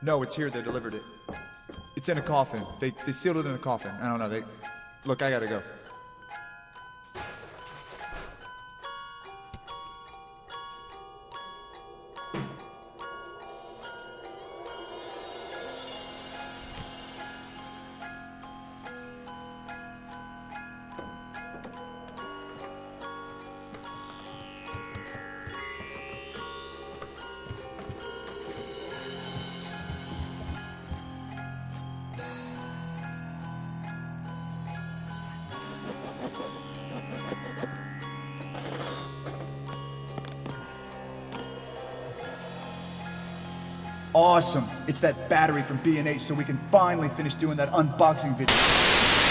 No, it's here. They delivered it. It's in a coffin. They sealed it in a coffin. I don't know. Look, I gotta go. Awesome. It's that battery from B&H, so we can finally finish doing that unboxing video.